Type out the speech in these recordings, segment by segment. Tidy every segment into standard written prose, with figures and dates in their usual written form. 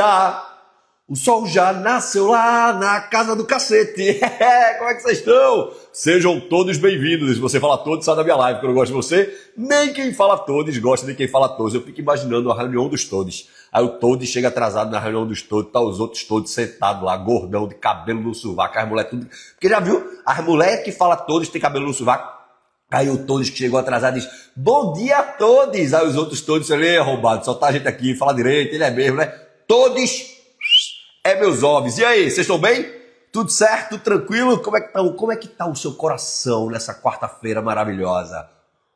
O sol já nasceu lá na casa do cacete. Como é que vocês estão? Sejam todos bem-vindos. Se você fala todos, sai da minha live, que eu não gosto de você. Nem quem fala todos gosta de quem fala todos. Eu fico imaginando a reunião dos todos. Aí o todo chega atrasado na reunião dos todos, tá os outros todos sentados lá, gordão, de cabelo no sovaco, as mulheres tudo. Porque já viu? As mulheres que falam todos têm cabelo no sovaco. Aí o todos que chegou atrasado diz, bom dia a todos. Aí os outros todos, ele é roubado, só tá a gente aqui, fala direito, ele é mesmo, né? Todos é meus homens. E aí, vocês estão bem? Tudo certo? Tudo tranquilo? Como é que tá o seu coração nessa quarta-feira maravilhosa?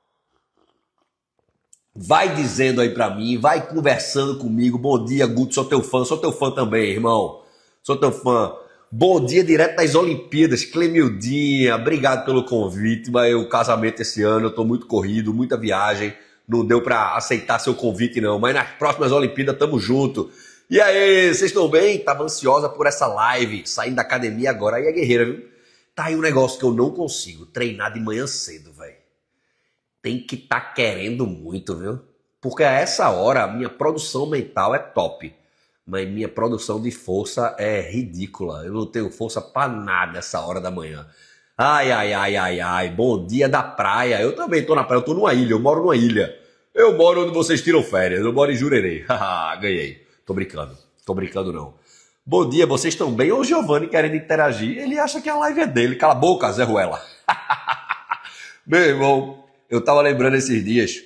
Vai dizendo aí pra mim, vai conversando comigo. Bom dia, Guto, sou teu fã também, irmão. Sou teu fã. Bom dia, direto das Olimpíadas, Clemildinha, obrigado pelo convite, mas o casamento esse ano, eu tô muito corrido, muita viagem, não deu pra aceitar seu convite não, mas nas próximas Olimpíadas tamo junto. E aí, vocês estão bem? Tava ansiosa por essa live, saindo da academia agora, aí é guerreira, viu? Tá aí um negócio que eu não consigo, treinar de manhã cedo, velho. Tem que tá querendo muito, viu? Porque a essa hora a minha produção mental é top. Mas minha produção de força é ridícula. Eu não tenho força pra nada essa hora da manhã. Ai. Bom dia da praia. Eu também tô na praia. Eu tô numa ilha. Eu moro numa ilha. Eu moro onde vocês tiram férias. Eu moro em Jurerê. Haha, ganhei. Tô brincando. Tô brincando não. Bom dia, vocês estão bem? Ô Giovanni querendo interagir. Ele acha que a live é dele. Cala a boca, Zé Ruela. Meu irmão, eu tava lembrando esses dias.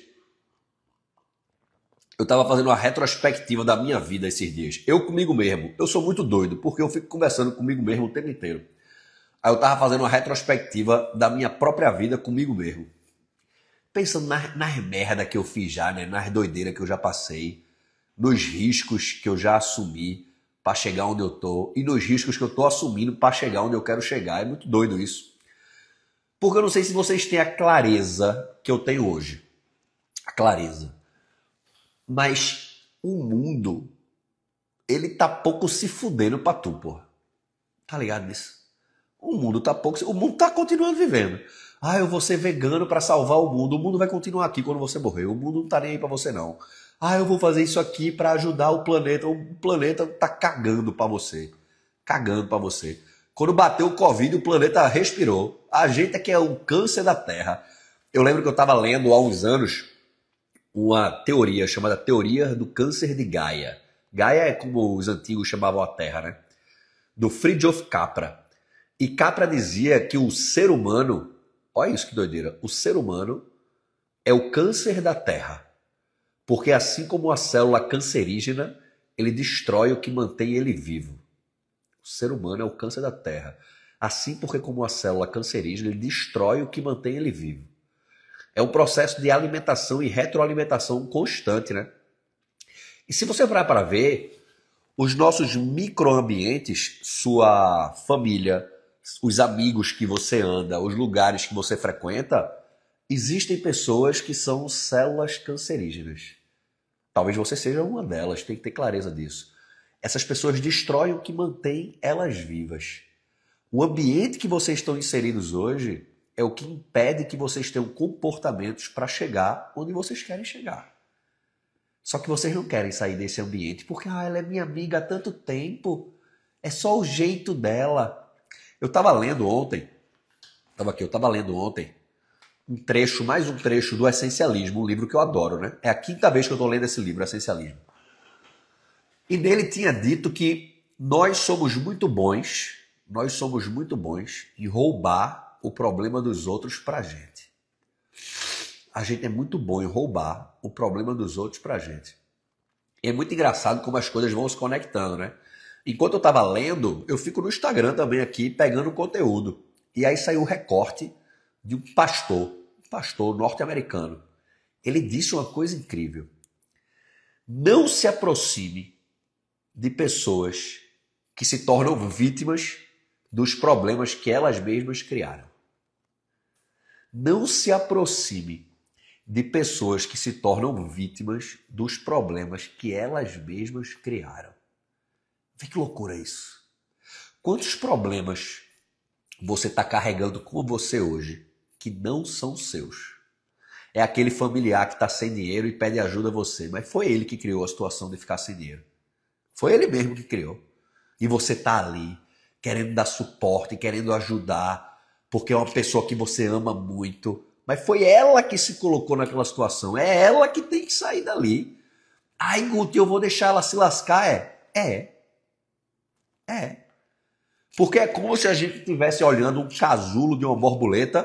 Eu tava fazendo uma retrospectiva da minha vida esses dias. Eu comigo mesmo. Eu sou muito doido, porque eu fico conversando comigo mesmo o tempo inteiro. Aí eu tava fazendo uma retrospectiva da minha própria vida comigo mesmo. Pensando nas merda que eu fiz já, né? Nas doideiras que eu já passei. Nos riscos que eu já assumi para chegar onde eu tô. E nos riscos que eu tô assumindo para chegar onde eu quero chegar. É muito doido isso. Porque eu não sei se vocês têm a clareza que eu tenho hoje. A clareza. Mas o mundo, ele tá pouco se fudendo pra tu, porra. Tá ligado nisso? O mundo tá continuando vivendo. Ah, eu vou ser vegano pra salvar o mundo. O mundo vai continuar aqui quando você morrer. O mundo não tá nem aí pra você, não. Ah, eu vou fazer isso aqui pra ajudar o planeta. O planeta tá cagando pra você. Cagando pra você. Quando bateu o Covid, o planeta respirou. A gente é que é o câncer da Terra. Eu lembro que eu tava lendo há uns anos uma teoria chamada Teoria do Câncer de Gaia. Gaia é como os antigos chamavam a Terra, né? Do Fritjof Capra. E Capra dizia que o ser humano, olha isso que doideira, o ser humano é o câncer da Terra. Porque assim como a célula cancerígena, ele destrói o que mantém ele vivo. O ser humano é o câncer da Terra. Assim porque como a célula cancerígena, ele destrói o que mantém ele vivo. É um processo de alimentação e retroalimentação constante, né? E se você parar para ver, os nossos microambientes, sua família, os amigos que você anda, os lugares que você frequenta, existem pessoas que são células cancerígenas. Talvez você seja uma delas, tem que ter clareza disso. Essas pessoas destroem o que mantém elas vivas. O ambiente que vocês estão inseridos hoje é o que impede que vocês tenham comportamentos para chegar onde vocês querem chegar. Só que vocês não querem sair desse ambiente porque ela é minha amiga há tanto tempo. É só o jeito dela. Eu estava lendo ontem mais um trecho do Essencialismo, um livro que eu adoro, né? É a quinta vez que eu estou lendo esse livro, Essencialismo. E nele tinha dito que nós somos muito bons em roubar o problema dos outros pra gente. A gente é muito bom em roubar o problema dos outros pra gente. E é muito engraçado como as coisas vão se conectando, né? Enquanto eu tava lendo, eu fico no Instagram também aqui, pegando conteúdo. E aí saiu um recorte de um pastor norte-americano. Ele disse uma coisa incrível. Não se aproxime de pessoas que se tornam vítimas dos problemas que elas mesmas criaram. Não se aproxime de pessoas que se tornam vítimas dos problemas que elas mesmas criaram. Vê que loucura isso. Quantos problemas você está carregando com você hoje que não são seus? É aquele familiar que está sem dinheiro e pede ajuda a você, mas foi ele que criou a situação de ficar sem dinheiro. Foi ele mesmo que criou. E você tá ali, querendo dar suporte, querendo ajudar, porque é uma pessoa que você ama muito. Mas foi ela que se colocou naquela situação. É ela que tem que sair dali. Ai, Guti, eu vou deixar ela se lascar? É. Porque é como se a gente estivesse olhando um casulo de uma borboleta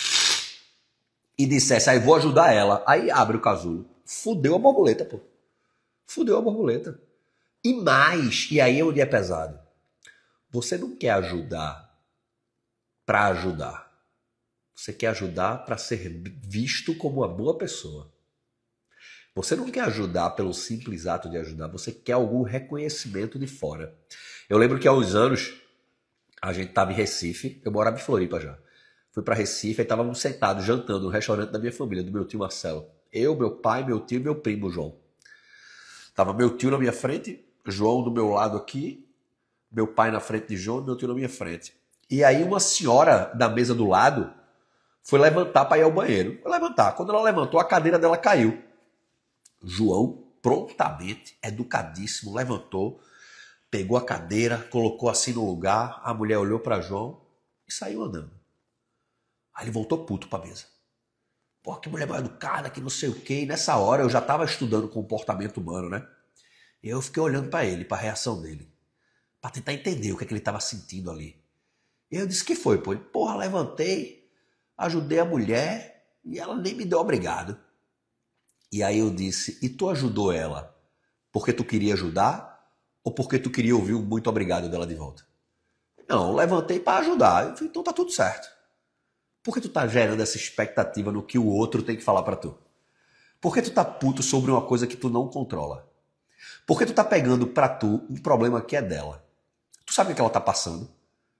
e dissesse, aí vou ajudar ela. Aí abre o casulo. Fudeu a borboleta, pô. Fudeu a borboleta. E mais, e aí é onde é pesado. Você não quer ajudar para ajudar. Você quer ajudar para ser visto como uma boa pessoa. Você não quer ajudar pelo simples ato de ajudar. Você quer algum reconhecimento de fora. Eu lembro que há uns anos a gente estava em Recife. Eu morava em Floripa já. Fui para Recife e estávamos sentados jantando no restaurante da minha família, do meu tio Marcelo. Eu, meu pai, meu tio e meu primo João. Tava meu tio na minha frente, João do meu lado aqui, meu pai na frente de João e meu tio na minha frente. E aí uma senhora da mesa do lado foi levantar para ir ao banheiro. Foi levantar. Quando ela levantou, a cadeira dela caiu. João, prontamente, educadíssimo, levantou, pegou a cadeira, colocou assim no lugar, a mulher olhou para João e saiu andando. Aí ele voltou puto para a mesa. Pô, que mulher mal educada, que não sei o quê. E nessa hora eu já estava estudando comportamento humano, né? E eu fiquei olhando para ele, para a reação dele, para tentar entender o que é que ele estava sentindo ali. E eu disse, que foi, pô? Ele, porra, levantei, ajudei a mulher e ela nem me deu obrigado. E aí eu disse, e tu ajudou ela porque tu queria ajudar ou porque tu queria ouvir um muito obrigado dela de volta? Não, levantei para ajudar. Eu falei, então tá tudo certo. Por que tu tá gerando essa expectativa no que o outro tem que falar para tu? Por que tu tá puto sobre uma coisa que tu não controla? Por que tu tá pegando pra tu um problema que é dela? Tu sabe o que ela tá passando?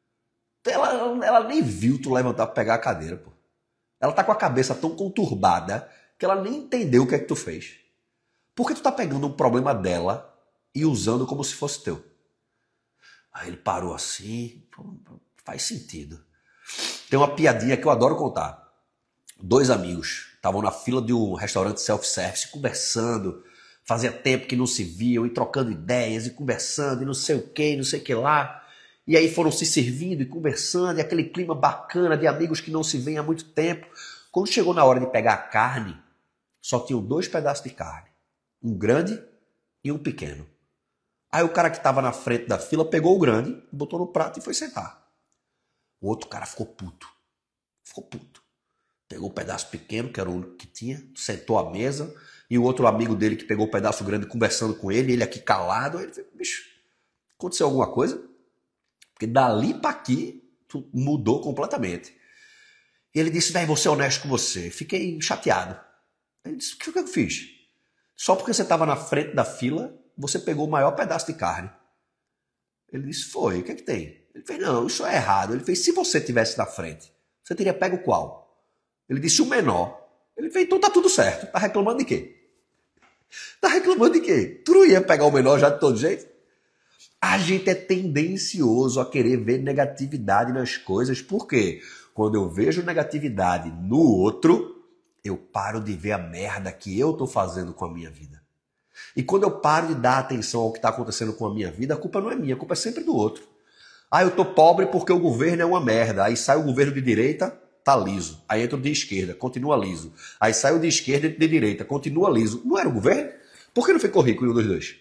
Ela nem viu tu levantar pra pegar a cadeira, pô. Ela tá com a cabeça tão conturbada que ela nem entendeu o que é que tu fez. Por que tu tá pegando um problema dela e usando como se fosse teu? Aí ele parou assim, faz sentido. Tem uma piadinha que eu adoro contar. Dois amigos estavam na fila de um restaurante self-service conversando. Fazia tempo que não se viam e trocando ideias e conversando e não sei o que, não sei o que lá. E aí foram se servindo e conversando e aquele clima bacana de amigos que não se veem há muito tempo. Quando chegou na hora de pegar a carne, só tinham 2 pedaços de carne. Um grande e um pequeno. Aí o cara que estava na frente da fila pegou o grande, botou no prato e foi sentar. O outro cara ficou puto. Ficou puto. Pegou o pedaço pequeno, que era o único que tinha, sentou à mesa, e o outro amigo dele que pegou o pedaço grande conversando com ele aqui calado, aí ele falou, bicho, aconteceu alguma coisa? Porque dali para aqui, tu mudou completamente. E ele disse, velho, vou ser honesto com você. Fiquei chateado. Ele disse, o que eu fiz? Só porque você estava na frente da fila, você pegou o maior pedaço de carne. Ele disse, foi, o que é que tem? Ele fez, não, isso é errado. Ele fez, se você estivesse na frente, você teria pego qual? Ele disse, o menor. Ele fez, então tá tudo certo. Tá reclamando de quê? Tá reclamando de quê? Tu não ia pegar o menor já de todo jeito? A gente é tendencioso a querer ver negatividade nas coisas. Por quê? Quando eu vejo negatividade no outro, eu paro de ver a merda que eu tô fazendo com a minha vida. E quando eu paro de dar atenção ao que está acontecendo com a minha vida, a culpa não é minha, a culpa é sempre do outro. Ah, eu tô pobre porque o governo é uma merda. Aí sai o governo de direita, tá liso. Aí entra o de esquerda, continua liso. Aí sai o de esquerda e de direita, continua liso. Não era o governo? Por que não ficou rico em um dos dois?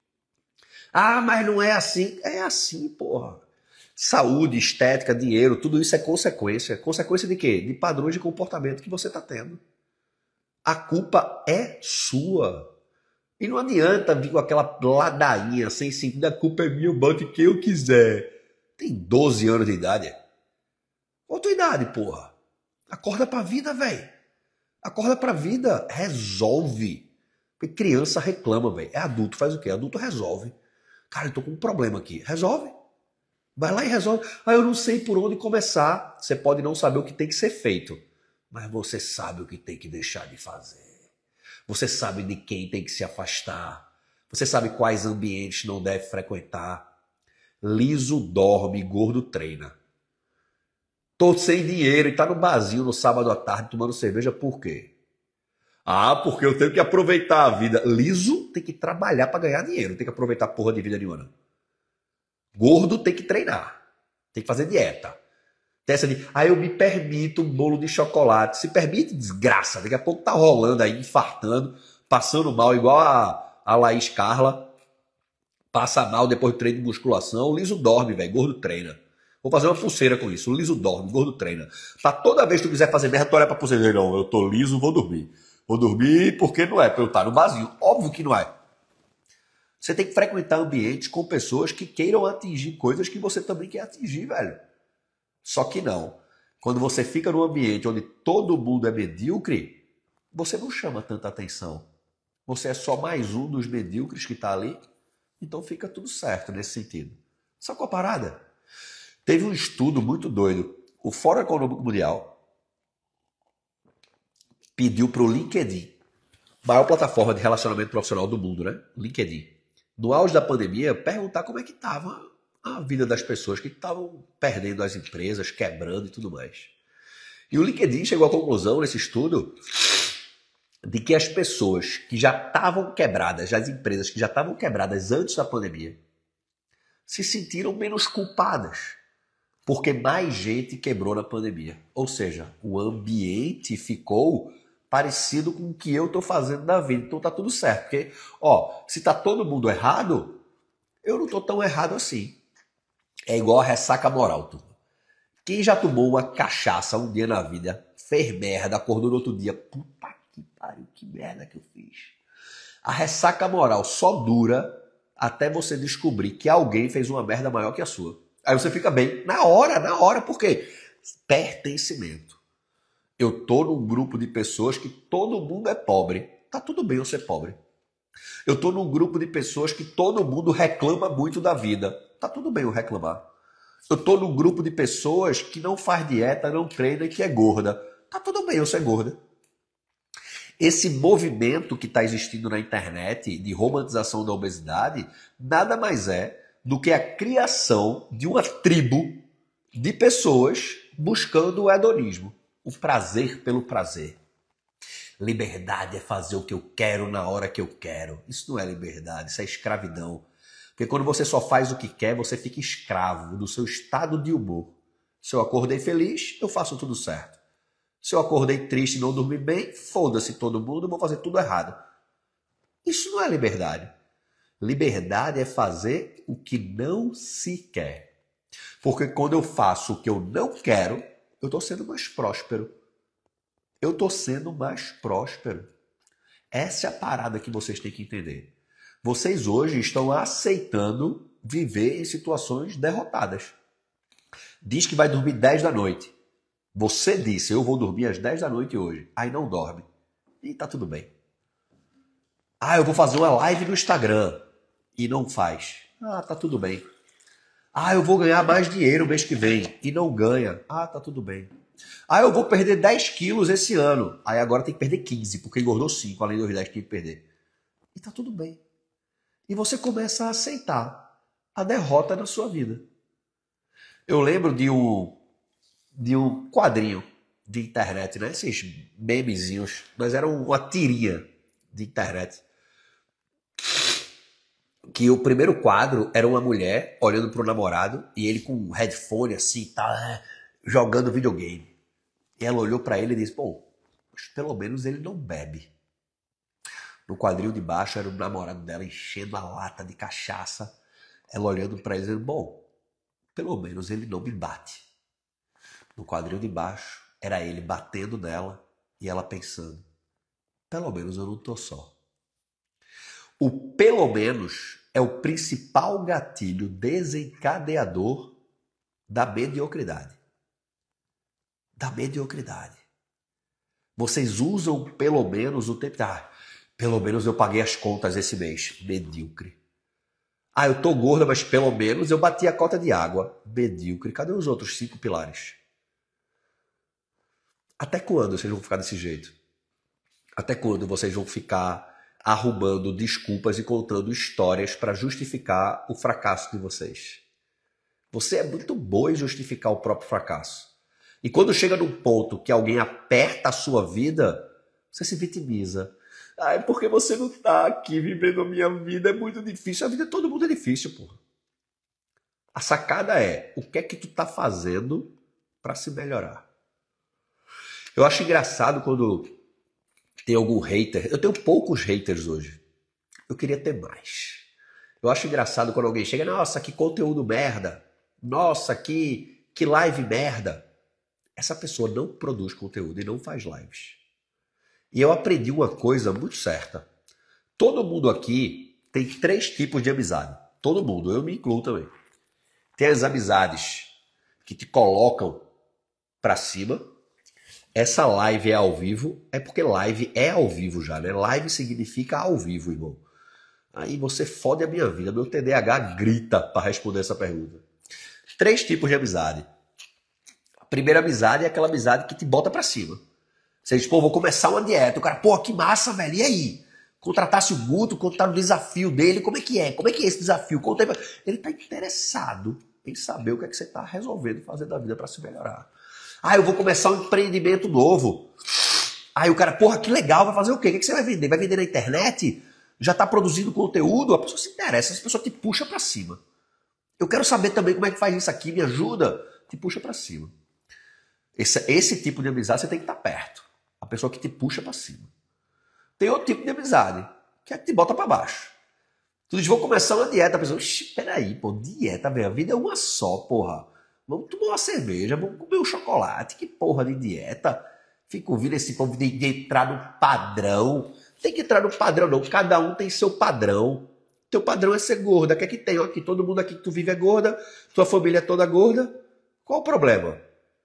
Ah, mas não é assim. É assim, porra. Saúde, estética, dinheiro, tudo isso é consequência. Consequência de quê? De padrões de comportamento que você está tendo. A culpa é sua. E não adianta vir com aquela ladainha sem sentido. A culpa é minha, eu boto quem eu quiser. Tem 12 anos de idade. Qual a tua idade, porra? Acorda pra vida, velho. Acorda pra vida. Resolve. Porque criança reclama, velho. É adulto, faz o quê? Adulto resolve. Cara, eu tô com um problema aqui. Resolve. Vai lá e resolve. Ah, eu não sei por onde começar. Você pode não saber o que tem que ser feito. Mas você sabe o que tem que deixar de fazer. Você sabe de quem tem que se afastar. Você sabe quais ambientes não deve frequentar. Liso dorme, gordo treina. Tô sem dinheiro e tá no barzinho no sábado à tarde tomando cerveja, por quê? Ah, porque eu tenho que aproveitar a vida. Liso tem que trabalhar para ganhar dinheiro, não tem que aproveitar porra de vida nenhuma, não. Gordo tem que treinar, tem que fazer dieta. Tem essa de, eu me permito um bolo de chocolate. Se permite, desgraça. Daqui a pouco tá rolando aí, infartando, passando mal, igual a Laís Carla. Passa mal depois do treino de musculação. O liso dorme, velho. Gordo treina. Vou fazer uma pulseira com isso. O liso dorme, gordo treina. Pra toda vez que tu quiser fazer merda, tu olha pra pulseira. Não, eu tô liso, vou dormir. Vou dormir porque não é pra eu estar no vazio. Óbvio que não é. Você tem que frequentar ambientes com pessoas que queiram atingir coisas que você também quer atingir, velho. Só que não. Quando você fica num ambiente onde todo mundo é medíocre, você não chama tanta atenção. Você é só mais um dos medíocres que está ali. Então fica tudo certo nesse sentido. Só com a parada. Teve um estudo muito doido. O Fórum Econômico Mundial pediu para o LinkedIn, maior plataforma de relacionamento profissional do mundo, né? LinkedIn. No auge da pandemia, perguntar como é que estava a vida das pessoas que estavam perdendo as empresas, quebrando e tudo mais. E o LinkedIn chegou à conclusão, nesse estudo, de que as pessoas que já estavam quebradas, as empresas que já estavam quebradas antes da pandemia, se sentiram menos culpadas, porque mais gente quebrou na pandemia. Ou seja, o ambiente ficou parecido com o que eu estou fazendo na vida. Então tá tudo certo. Porque, se tá todo mundo errado, eu não estou tão errado assim. É igual a ressaca moral, turma. Quem já tomou uma cachaça um dia na vida, fez merda, acordou no outro dia, puta que pariu, que merda que eu fiz. A ressaca moral só dura até você descobrir que alguém fez uma merda maior que a sua. Aí você fica bem, na hora, por quê? Pertencimento. Eu tô num grupo de pessoas que todo mundo é pobre. Tá tudo bem eu ser pobre. Eu tô num grupo de pessoas que todo mundo reclama muito da vida. Tá tudo bem eu reclamar. Eu tô num grupo de pessoas que não faz dieta, não treina e que é gorda. Tá tudo bem eu ser gorda. Esse movimento que está existindo na internet de romantização da obesidade nada mais é do que a criação de uma tribo de pessoas buscando o hedonismo. O prazer pelo prazer. Liberdade é fazer o que eu quero na hora que eu quero. Isso não é liberdade, isso é escravidão. Porque quando você só faz o que quer, você fica escravo do seu estado de humor. Se eu acordei feliz, eu faço tudo certo. Se eu acordei triste e não dormi bem, foda-se todo mundo, eu vou fazer tudo errado. Isso não é liberdade. Liberdade é fazer o que não se quer. Porque quando eu faço o que eu não quero, eu estou sendo mais próspero. Eu estou sendo mais próspero. Essa é a parada que vocês têm que entender. Vocês hoje estão aceitando viver em situações derrotadas. Diz que vai dormir 10 da noite. Você disse, eu vou dormir às 10 da noite hoje. Aí não dorme. E tá tudo bem. Eu vou fazer uma live no Instagram. E não faz. Tá tudo bem. Eu vou ganhar mais dinheiro mês que vem. E não ganha. Tá tudo bem. Eu vou perder 10 quilos esse ano. Aí agora tem que perder 15, porque engordou 5, além dos 10 que tem que perder. E tá tudo bem. E você começa a aceitar a derrota na sua vida. Eu lembro de um quadrinho de internet, né? Esses memezinhos, mas era uma tirinha de internet. Que o primeiro quadro era uma mulher olhando pro namorado e ele com um headphone assim, tá jogando videogame. E ela olhou pra ele e disse, pelo menos ele não bebe. No quadril de baixo era o namorado dela enchendo a lata de cachaça. Ela olhando pra ele dizendo, pelo menos ele não me bate. No quadril de baixo era ele batendo nela e ela pensando, pelo menos eu não tô só. O pelo menos é o principal gatilho desencadeador da mediocridade. Da mediocridade. Vocês usam pelo menos o tempo. Pelo menos eu paguei as contas esse mês. Medíocre. Eu tô gorda, mas pelo menos eu bati a cota de água. Medíocre. Cadê os outros 5 pilares? Até quando vocês vão ficar desse jeito? Até quando vocês vão ficar arrumando desculpas e contando histórias para justificar o fracasso de vocês? Você é muito boa em justificar o próprio fracasso. E quando chega num ponto que alguém aperta a sua vida, Você se vitimiza. Ai, porque você não tá aqui vivendo a minha vida, é muito difícil. A vida de todo mundo é difícil, porra. A sacada é, o que é que tu tá fazendo para se melhorar? Eu acho engraçado quando tem algum hater. Eu tenho poucos haters hoje. Eu queria ter mais. Eu acho engraçado quando alguém chega, nossa, que conteúdo merda. Nossa, que live merda. Essa pessoa não produz conteúdo e não faz lives. E eu aprendi uma coisa muito certa. Todo mundo aqui tem 3 tipos de amizade. Todo mundo, eu me incluo também. Tem as amizades que te colocam pra cima. Essa live é ao vivo, é porque live é ao vivo já, né? Live significa ao vivo, irmão. Aí você fode a minha vida. Meu TDAH grita para responder essa pergunta. 3 tipos de amizade. A primeira amizade é aquela amizade que te bota pra cima. Você diz, pô, vou começar uma dieta. O cara, pô, que massa, velho. E aí? Contratasse o Guto, contar o desafio dele. Como é que é? Como é que é esse desafio? Ele tá interessado em saber o que é que você tá resolvendo fazer da vida para se melhorar. Ah, eu vou começar um empreendimento novo. Aí o cara, porra, que legal, vai fazer o quê? O que você vai vender? Vai vender na internet? Já tá produzindo conteúdo? A pessoa se interessa, essa pessoa te puxa para cima. Eu quero saber também como é que faz isso aqui, me ajuda? Te puxa para cima. Esse tipo de amizade você tem que estar perto. A pessoa que te puxa para cima. Tem outro tipo de amizade, que é que te bota para baixo. Tu diz, vou começar uma dieta. A pessoa, peraí, pô, dieta, velho, a vida é uma só, porra. Vamos tomar uma cerveja, vamos comer um chocolate. Que porra de dieta? Fica ouvindo esse povo de entrar no padrão. Tem que entrar no padrão, não. Cada um tem seu padrão. Teu padrão é ser gorda. Quer que tenha aqui? Todo mundo aqui que tu vive é gorda. Tua família é toda gorda. Qual o problema?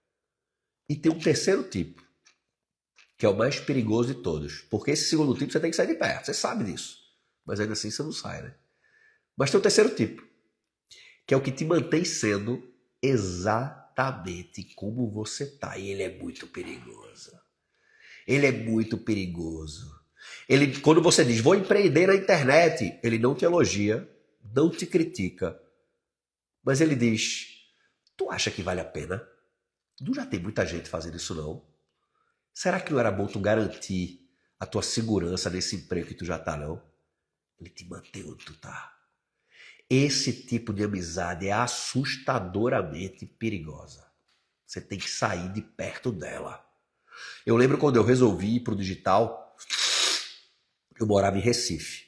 E tem um terceiro tipo, que é o mais perigoso de todos. Porque esse segundo tipo você tem que sair de perto. Você sabe disso. Mas ainda assim você não sai, né? Mas tem o terceiro tipo, que é o que te mantém sendo exatamente como você tá. E ele é muito perigoso. Ele é muito perigoso. Ele, quando você diz, vou empreender na internet, ele não te elogia, não te critica, mas ele diz, tu acha que vale a pena? Não já tem muita gente fazendo isso não? Será que não era bom tu garantir a tua segurança nesse emprego que tu já tá não? Ele te mantém onde tu tá. Esse tipo de amizade é assustadoramente perigosa. Você tem que sair de perto dela. Eu lembro quando eu resolvi ir pro digital, eu morava em Recife.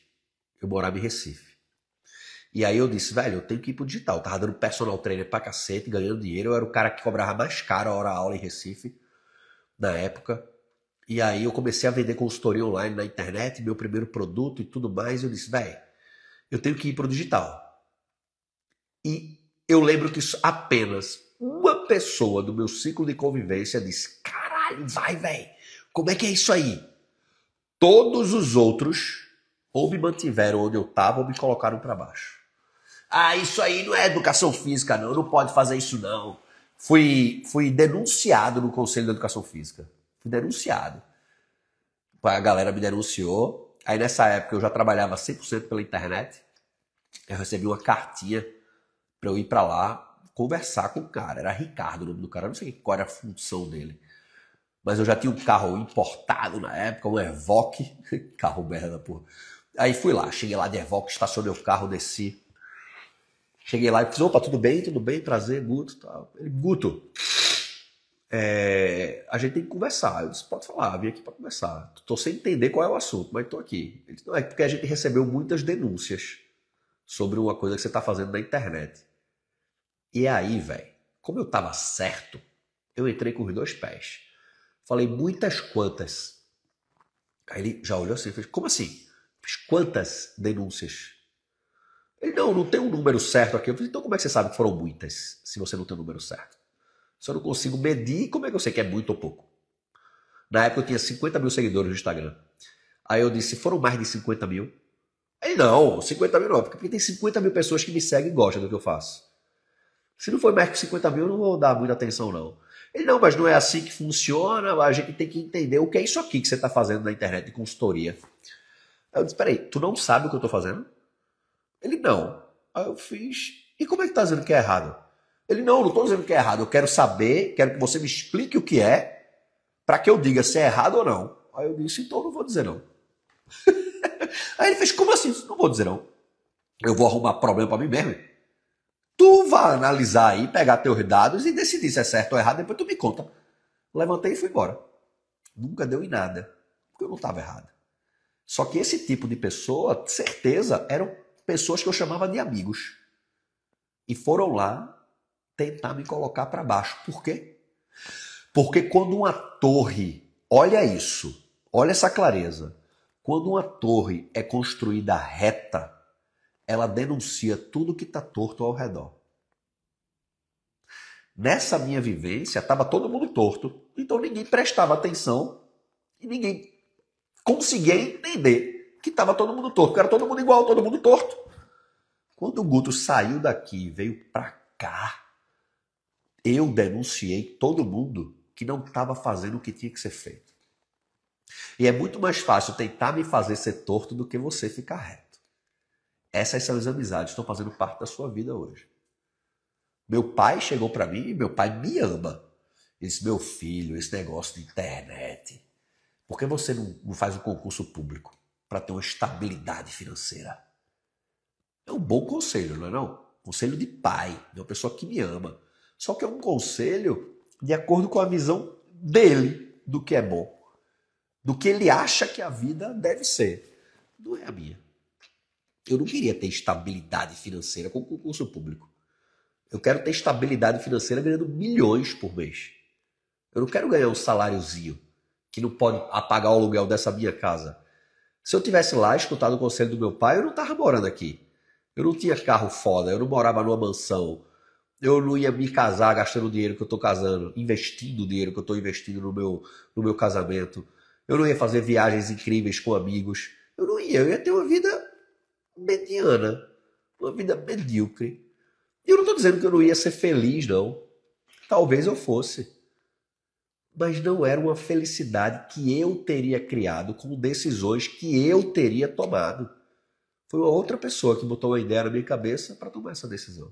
E aí eu disse, velho, eu tenho que ir pro digital. Eu tava dando personal trainer pra cacete, ganhando dinheiro. Eu era o cara que cobrava mais caro a hora aula em Recife, na época. E aí eu comecei a vender consultoria online na internet, meu primeiro produto e tudo mais. E eu disse, velho, eu tenho que ir pro digital. E eu lembro que apenas uma pessoa do meu ciclo de convivência disse, caralho, vai, velho, como é que é isso aí? Todos os outros ou me mantiveram onde eu estava ou me colocaram para baixo. Ah, isso aí não é educação física não, não pode fazer isso não. Fui denunciado no Conselho de Educação Física. Fui denunciado. A galera me denunciou. Aí nessa época eu já trabalhava 100% pela internet. Eu recebi uma cartinha para eu ir para lá conversar com o cara. Era Ricardo o nome do cara, eu não sei qual era a função dele. Mas eu já tinha um carro importado na época, um Evoque. Carro merda, porra. Aí fui lá, cheguei lá de Evoque, estacionei o carro, desci. Cheguei lá e disse, opa, tudo bem, prazer, Guto. Tal. Ele, Guto, a gente tem que conversar. Eu disse, pode falar, vim aqui para conversar. Tô sem entender qual é o assunto, mas tô aqui. Ele disse, não, é porque a gente recebeu muitas denúncias sobre uma coisa que você tá fazendo na internet. E aí, velho, como eu tava certo, eu entrei com os 2 pés. Falei, muitas quantas? Aí ele já olhou assim e fez, como assim? Fiz quantas denúncias? Ele, não tem um número certo aqui. Eu falei, então como é que você sabe que foram muitas, se você não tem o número certo? Se eu não consigo medir, como é que eu sei que é muito ou pouco? Na época eu tinha 50 mil seguidores no Instagram. Aí eu disse, foram mais de 50 mil? Ele, não, 50 mil não, porque tem 50 mil pessoas que me seguem e gostam do que eu faço. Se não for mais que 50 mil, eu não vou dar muita atenção não. Ele, não, mas não é assim que funciona, a gente tem que entender o que é isso aqui que você está fazendo na internet de consultoria. Aí eu disse, peraí, tu não sabe o que eu estou fazendo? Ele, não. Aí eu fiz, e como é que tá dizendo que é errado? Ele, não estou dizendo que é errado, eu quero saber, quero que você me explique o que é, para que eu diga se é errado ou não. Aí eu disse, então não vou dizer não. Aí ele fez, como assim? Não vou dizer não. Eu vou arrumar problema pra mim mesmo. Tu vai analisar aí, pegar teus dados e decidir se é certo ou errado, depois tu me conta. Levantei e fui embora. Nunca deu em nada, porque eu não estava errado. Só que esse tipo de pessoa, certeza, eram pessoas que eu chamava de amigos. E foram lá tentar me colocar para baixo. Por quê? Porque quando uma torre, olha isso, olha essa clareza, quando uma torre é construída reta, ela denuncia tudo que está torto ao redor. Nessa minha vivência, estava todo mundo torto, então ninguém prestava atenção e ninguém conseguia entender que estava todo mundo torto, que era todo mundo igual, todo mundo torto. Quando o Guto saiu daqui e veio para cá, eu denunciei todo mundo que não estava fazendo o que tinha que ser feito. E é muito mais fácil tentar me fazer ser torto do que você ficar reto. Essas são as amizades que estão fazendo parte da sua vida hoje. Meu pai chegou para mim e meu pai me ama. Ele disse, meu filho, esse negócio de internet, por que você não faz um concurso público para ter uma estabilidade financeira? É um bom conselho, não é não? Conselho de pai, de uma pessoa que me ama. Só que é um conselho de acordo com a visão dele do que é bom. Do que ele acha que a vida deve ser. Não é a minha. Eu não queria ter estabilidade financeira com concurso público. Eu quero ter estabilidade financeira ganhando milhões por mês. Eu não quero ganhar um saláriozinho que não pode apagar o aluguel dessa minha casa. Se eu tivesse lá escutado o conselho do meu pai, eu não estava morando aqui. Eu não tinha carro foda, eu não morava numa mansão. Eu não ia me casar gastando o dinheiro que eu estou casando, investindo o dinheiro que eu estou investindo no meu casamento. Eu não ia fazer viagens incríveis com amigos. Eu ia ter uma vida mediana, uma vida medíocre. E eu não estou dizendo que eu não ia ser feliz, não. Talvez eu fosse. Mas não era uma felicidade que eu teria criado com decisões que eu teria tomado. Foi uma outra pessoa que botou uma ideia na minha cabeça para tomar essa decisão.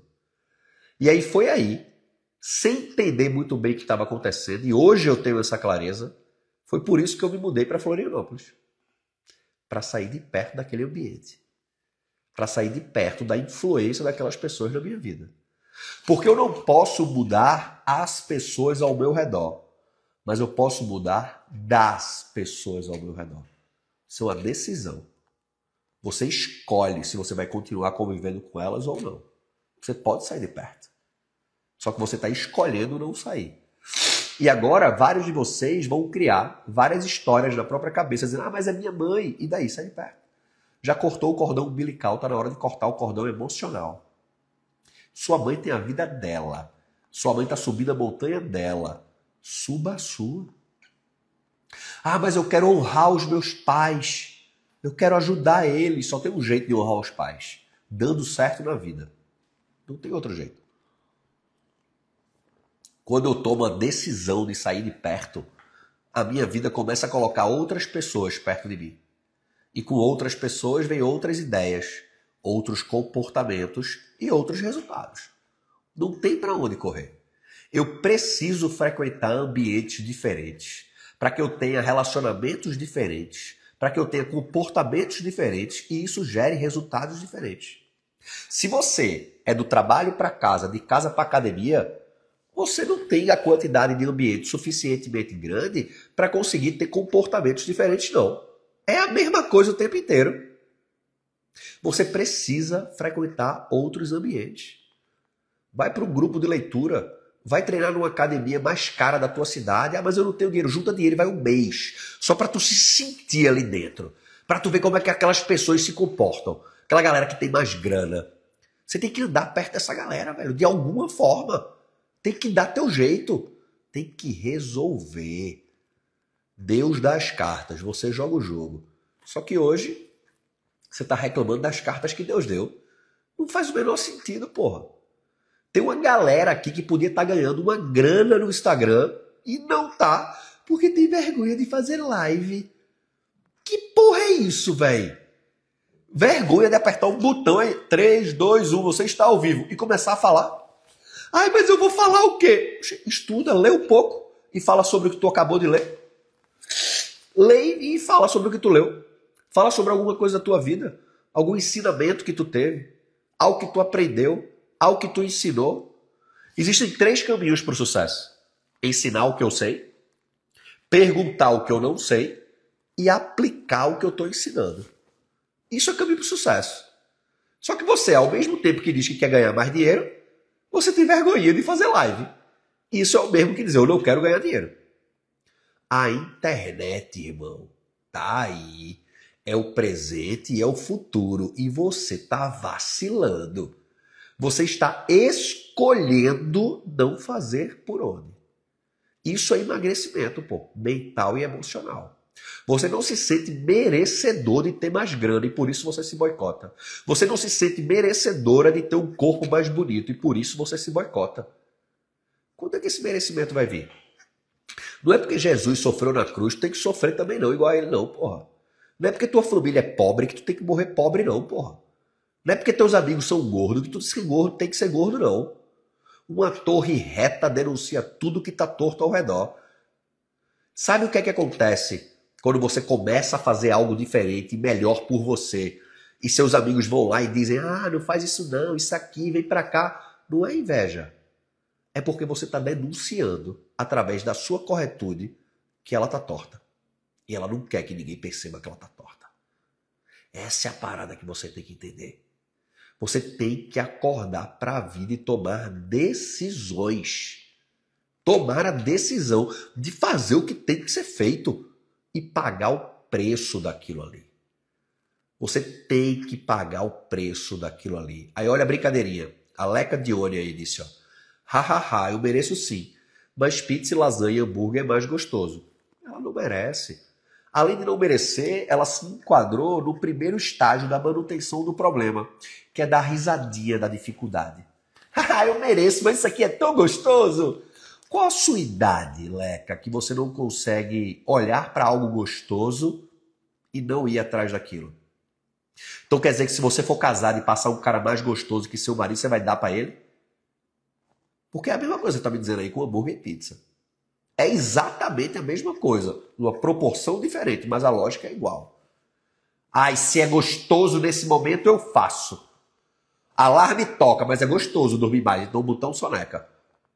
E aí foi aí, sem entender muito bem o que estava acontecendo, e hoje eu tenho essa clareza, foi por isso que eu me mudei para Florianópolis. Para sair de perto daquele ambiente. Para sair de perto da influência daquelas pessoas na minha vida. Porque eu não posso mudar as pessoas ao meu redor, mas eu posso mudar das pessoas ao meu redor. Isso é uma decisão. Você escolhe se você vai continuar convivendo com elas ou não. Você pode sair de perto. Só que você está escolhendo não sair. E agora, vários de vocês vão criar várias histórias na própria cabeça, dizendo, ah, mas é minha mãe. E daí, sai de perto. Já cortou o cordão umbilical, está na hora de cortar o cordão emocional. Sua mãe tem a vida dela. Sua mãe está subindo a montanha dela. Suba a sua. Ah, mas eu quero honrar os meus pais. Eu quero ajudar eles. Só tem um jeito de honrar os pais. Dando certo na vida. Não tem outro jeito. Quando eu tomo a decisão de sair de perto, a minha vida começa a colocar outras pessoas perto de mim. E com outras pessoas vem outras ideias, outros comportamentos e outros resultados. Não tem para onde correr. Eu preciso frequentar ambientes diferentes para que eu tenha relacionamentos diferentes, para que eu tenha comportamentos diferentes e isso gere resultados diferentes. Se você é do trabalho para casa, de casa para academia, você não tem a quantidade de ambiente suficientemente grande para conseguir ter comportamentos diferentes, não. É a mesma coisa o tempo inteiro. Você precisa frequentar outros ambientes. Vai para um grupo de leitura, vai treinar numa academia mais cara da tua cidade. Ah, mas eu não tenho dinheiro. Junta dinheiro e vai um mês. Só para tu se sentir ali dentro. Para tu ver como é que aquelas pessoas se comportam. Aquela galera que tem mais grana. Você tem que andar perto dessa galera, velho. De alguma forma. Tem que dar teu jeito. Tem que resolver. Deus dá as cartas. Você joga o jogo. Só que hoje, você está reclamando das cartas que Deus deu. Não faz o menor sentido, porra. Tem uma galera aqui que podia estar ganhando uma grana no Instagram e não tá, porque tem vergonha de fazer live. Que porra é isso, velho? Vergonha de apertar um botão aí, 3, 2, 1, você está ao vivo, e começar a falar. Ai, mas eu vou falar o quê? Estuda, lê um pouco e fala sobre o que tu acabou de ler. Lê e fala sobre o que tu leu. Fala sobre alguma coisa da tua vida, algum ensinamento que tu teve, algo que tu aprendeu, algo que tu ensinou. Existem 3 caminhos para o sucesso. Ensinar o que eu sei, perguntar o que eu não sei e aplicar o que eu estou ensinando. Isso é caminho para o sucesso. Só que você, ao mesmo tempo que diz que quer ganhar mais dinheiro, você tem vergonha de fazer live. Isso é o mesmo que dizer, eu não quero ganhar dinheiro. A internet, irmão, tá aí. É o presente e é o futuro. E você está vacilando. Você está escolhendo não fazer por onde. Isso é emagrecimento, pô, mental e emocional. Você não se sente merecedor de ter mais grana e por isso você se boicota. Você não se sente merecedora de ter um corpo mais bonito e por isso você se boicota. Quando é que esse merecimento vai vir? Não é porque Jesus sofreu na cruz, tu tem que sofrer também não, igual a ele não, porra. Não é porque tua família é pobre que tu tem que morrer pobre não, porra. Não é porque teus amigos são gordos que tu diz que gordo tem que ser gordo não. Uma torre reta denuncia tudo que está torto ao redor. Sabe o que é que acontece quando você começa a fazer algo diferente e melhor por você e seus amigos vão lá e dizem, ah, não faz isso não, isso aqui, vem pra cá. Não é inveja. É porque você está denunciando através da sua corretude que ela está torta. E ela não quer que ninguém perceba que ela está torta. Essa é a parada que você tem que entender. Você tem que acordar para a vida e tomar decisões. Tomar a decisão de fazer o que tem que ser feito e pagar o preço daquilo ali. Você tem que pagar o preço daquilo ali. Aí olha a brincadeirinha. A Leca Dione aí disse, ó. Hahaha, eu mereço sim. Mas pizza, lasanha e hambúrguer é mais gostoso. Ela não merece. Além de não merecer, ela se enquadrou no primeiro estágio da manutenção do problema, que é dar risadinha da dificuldade. Haha, eu mereço, mas isso aqui é tão gostoso. Qual a sua idade, Leca, que você não consegue olhar para algo gostoso e não ir atrás daquilo? Então quer dizer que se você for casado e passar um cara mais gostoso que seu marido, você vai dar para ele? Porque é a mesma coisa que você está me dizendo aí com hambúrguer e pizza. É exatamente a mesma coisa, numa proporção diferente, mas a lógica é igual. Ai, se é gostoso nesse momento, eu faço. Alarme toca, mas é gostoso dormir mais, então botão soneca.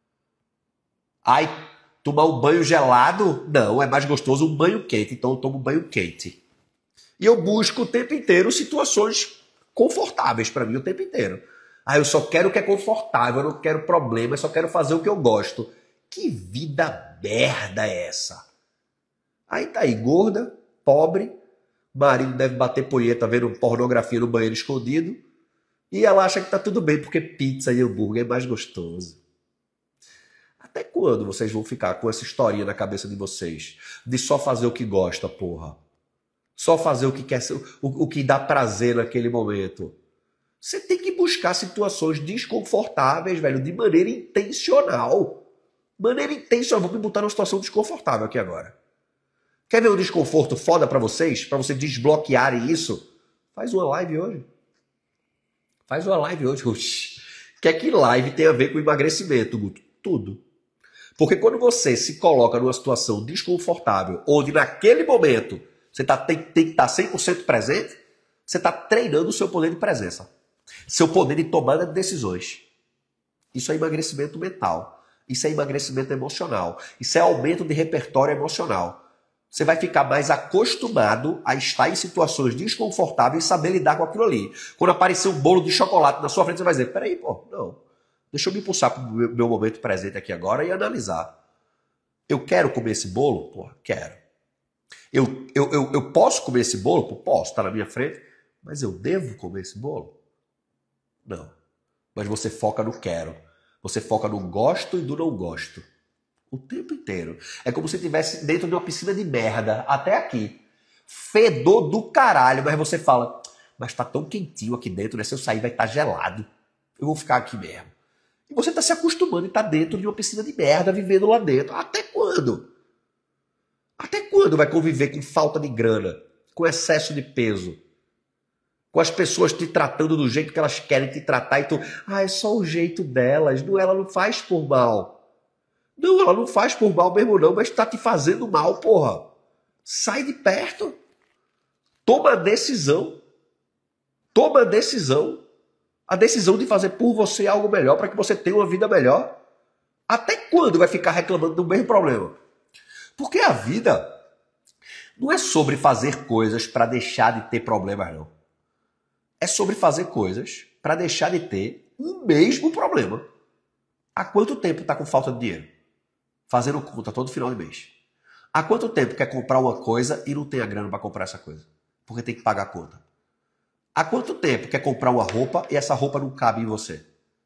Ai, tomar um banho gelado? Não, é mais gostoso um banho quente, então eu tomo um banho quente. E eu busco o tempo inteiro situações confortáveis para mim o tempo inteiro. Ah, eu só quero o que é confortável, eu não quero problema, eu só quero fazer o que eu gosto. Que vida merda é essa? Aí tá aí, gorda, pobre, marido deve bater punheta vendo pornografia no banheiro escondido e ela acha que tá tudo bem porque pizza e hambúrguer é mais gostoso. Até quando vocês vão ficar com essa historinha na cabeça de vocês? De só fazer o que gosta, porra. Só fazer o que quer, o que dá prazer naquele momento. Você tem que buscar situações desconfortáveis, velho, de maneira intencional. Maneira intencional. Vou me botar numa situação desconfortável aqui agora. Quer ver um desconforto foda pra vocês? Pra vocês desbloquearem isso? Faz uma live hoje. Faz uma live hoje. Oxi. Que live tem a ver com emagrecimento, Guto? Tudo. Porque quando você se coloca numa situação desconfortável, onde naquele momento você tem que estar 100% presente, você está treinando o seu poder de presença. Seu poder de tomada de decisões. Isso é emagrecimento mental. Isso é emagrecimento emocional. Isso é aumento de repertório emocional. Você vai ficar mais acostumado a estar em situações desconfortáveis e saber lidar com aquilo ali. Quando aparecer um bolo de chocolate na sua frente, você vai dizer, peraí, pô, não. Deixa eu me impulsar para o meu momento presente aqui agora e analisar. Eu quero comer esse bolo? Pô, quero. Eu posso comer esse bolo? Pô, posso, está na minha frente. Mas eu devo comer esse bolo? Não. Mas você foca no quero. Você foca no gosto e no não gosto. O tempo inteiro. É como se estivesse dentro de uma piscina de merda, até aqui. Fedor do caralho, mas você fala, mas tá tão quentinho aqui dentro, né? Se eu sair vai estar gelado. Eu vou ficar aqui mesmo. E você tá se acostumando e tá dentro de uma piscina de merda, vivendo lá dentro. Até quando? Até quando vai conviver com falta de grana, com excesso de peso? Com as pessoas te tratando do jeito que elas querem te tratar e tu, é só o jeito delas, não, ela não faz por mal. Não, ela não faz por mal mesmo não, mas tá te fazendo mal, porra. Sai de perto. Toma a decisão. Toma a decisão. A decisão de fazer por você algo melhor para que você tenha uma vida melhor. Até quando vai ficar reclamando do mesmo problema? Porque a vida não é sobre fazer coisas para deixar de ter problemas, não. É sobre fazer coisas para deixar de ter o mesmo problema. Há quanto tempo está com falta de dinheiro? Fazendo conta todo final de mês. Há quanto tempo quer comprar uma coisa e não tem a grana para comprar essa coisa? Porque tem que pagar a conta. Há quanto tempo quer comprar uma roupa e essa roupa não cabe em você?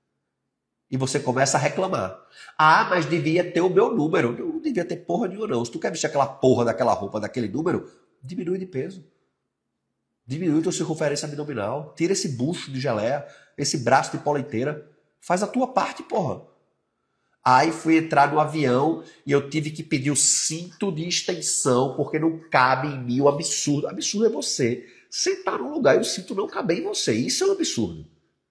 E você começa a reclamar. Ah, mas devia ter o meu número. Não devia ter porra nenhuma, não. Se tu quer vestir aquela porra daquela roupa, daquele número, diminui de peso. Diminui tua circunferência abdominal. Tira esse bucho de geleia, esse braço de poleiteira. Faz a tua parte, porra. Aí fui entrar no avião e eu tive que pedir o cinto de extensão porque não cabe em mim. O absurdo. Absurdo é você sentar num lugar e o cinto não caber em você. Isso é um absurdo.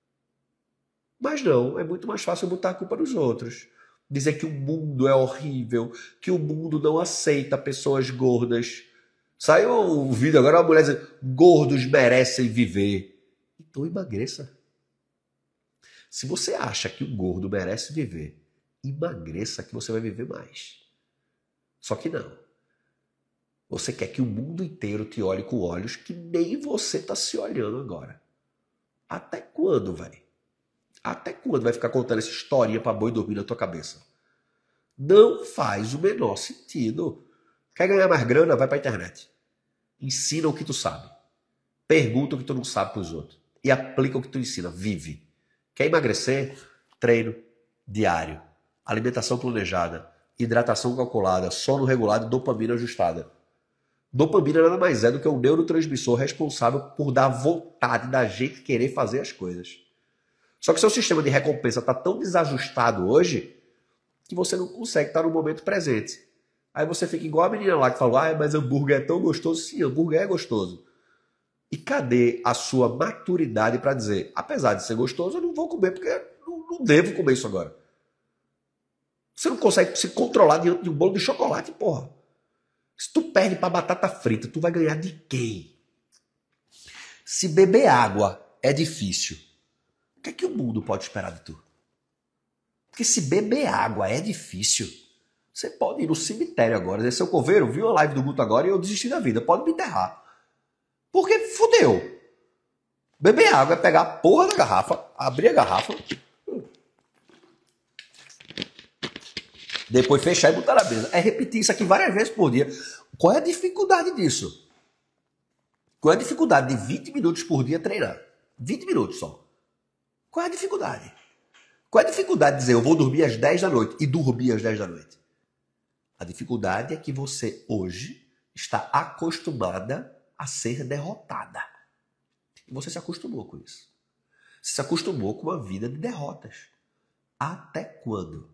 Mas não, é muito mais fácil botar a culpa nos outros. Dizer que o mundo é horrível, que o mundo não aceita pessoas gordas. Saiu um vídeo agora, uma mulher dizendo, gordos merecem viver. Então emagreça. Se você acha que o gordo merece viver, emagreça que você vai viver mais. Só que não. Você quer que o mundo inteiro te olhe com olhos que nem você está se olhando agora. Até quando, velho? Até quando vai ficar contando essa historinha para boi dormir na tua cabeça? Não faz o menor sentido. Quer ganhar mais grana? Vai para a internet. Ensina o que tu sabe. Pergunta o que tu não sabe para os outros. E aplica o que tu ensina. Vive. Quer emagrecer? Treino diário. Alimentação planejada. Hidratação calculada. Sono regulado e dopamina ajustada. Dopamina nada mais é do que um neurotransmissor responsável por dar vontade da gente querer fazer as coisas. Só que seu sistema de recompensa está tão desajustado hoje que você não consegue estar no momento presente. Aí você fica igual a menina lá que falou, mas hambúrguer é tão gostoso. Sim, hambúrguer é gostoso. E cadê a sua maturidade para dizer, apesar de ser gostoso, eu não vou comer porque não devo comer isso agora. Você não consegue se controlar diante de um bolo de chocolate, porra. Se tu perde para batata frita, tu vai ganhar de quem? Se beber água é difícil, o que é que o mundo pode esperar de tu? Porque se beber água é difícil, você pode ir no cemitério agora, dizer, seu coveiro, viu a live do Guto agora e eu desisti da vida, pode me enterrar. Porque fudeu. Beber água é pegar a porra da garrafa, abrir a garrafa, depois fechar e botar na mesa. É repetir isso aqui várias vezes por dia. Qual é a dificuldade disso? Qual é a dificuldade de 20 minutos por dia treinar? 20 minutos só. Qual é a dificuldade? Qual é a dificuldade de dizer eu vou dormir às 10 da noite e dormir às 10 da noite? A dificuldade é que você hoje está acostumada a ser derrotada. E você se acostumou com isso. Você se acostumou com uma vida de derrotas. Até quando?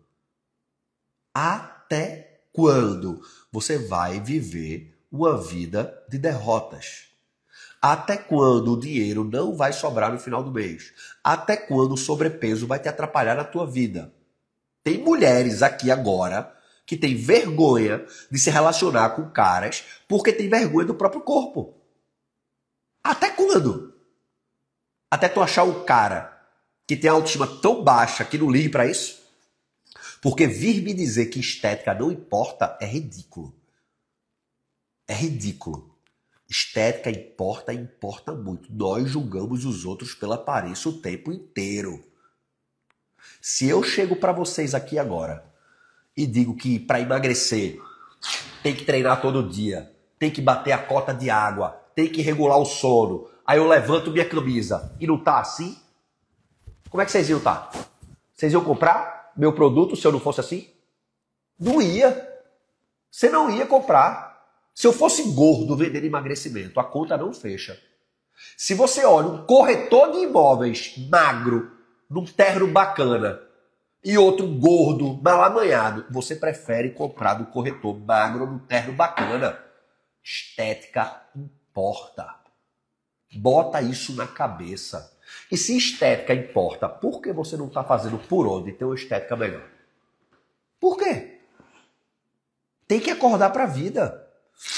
Até quando você vai viver uma vida de derrotas? Até quando o dinheiro não vai sobrar no final do mês? Até quando o sobrepeso vai te atrapalhar na tua vida? Tem mulheres aqui agora que têm vergonha de se relacionar com caras porque tem vergonha do próprio corpo. Até quando? Até tu achar um cara que tem a autoestima tão baixa que não ligue pra isso? Porque vir me dizer que estética não importa é ridículo. É ridículo. Estética importa, importa muito. Nós julgamos os outros pela aparência o tempo inteiro. Se eu chego para vocês aqui agora e digo que para emagrecer tem que treinar todo dia, tem que bater a cota de água, tem que regular o sono, aí eu levanto minha camisa e não tá assim, como é que vocês iam estar? Vocês iam comprar meu produto se eu não fosse assim? Não ia. Você não ia comprar. Se eu fosse gordo vendendo emagrecimento, a conta não fecha. Se você olha um corretor de imóveis magro, num terno bacana, e outro gordo, mal amanhado, você prefere comprar do corretor magro num terno bacana. Estética importa. Bota isso na cabeça. E se estética importa, por que você não está fazendo por onde ter uma estética melhor? Por quê? Tem que acordar para a vida.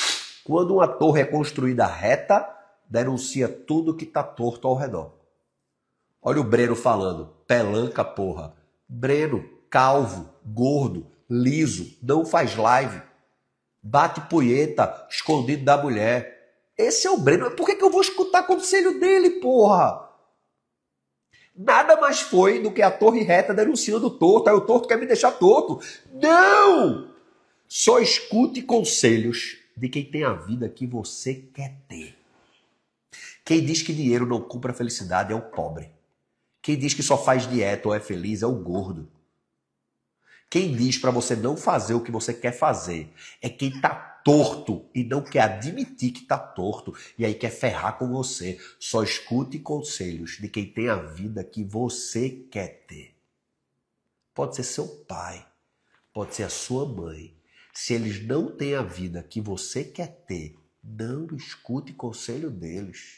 Quando uma torre é construída reta, denuncia tudo que está torto ao redor. Olha o Breno falando. Pelanca, porra. Breno, calvo, gordo, liso, não faz live. Bate punheta, escondido da mulher. Esse é o Breno. Por que eu vou escutar conselho dele, porra? Nada mais foi do que a torre reta denunciando o torto. Aí o torto quer me deixar torto. Não! Só escute conselhos de quem tem a vida que você quer ter. Quem diz que dinheiro não compra felicidade é o pobre. Quem diz que só faz dieta ou é feliz é o gordo. Quem diz para você não fazer o que você quer fazer é quem tá torto e não quer admitir que tá torto e aí quer ferrar com você. Só escute conselhos de quem tem a vida que você quer ter. Pode ser seu pai, pode ser a sua mãe. Se eles não têm a vida que você quer ter, não escute conselho deles.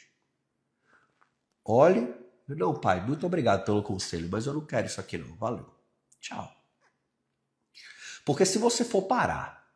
Olhe, não, pai, muito obrigado pelo conselho, mas eu não quero isso aqui não. Valeu. Tchau. Porque se você for parar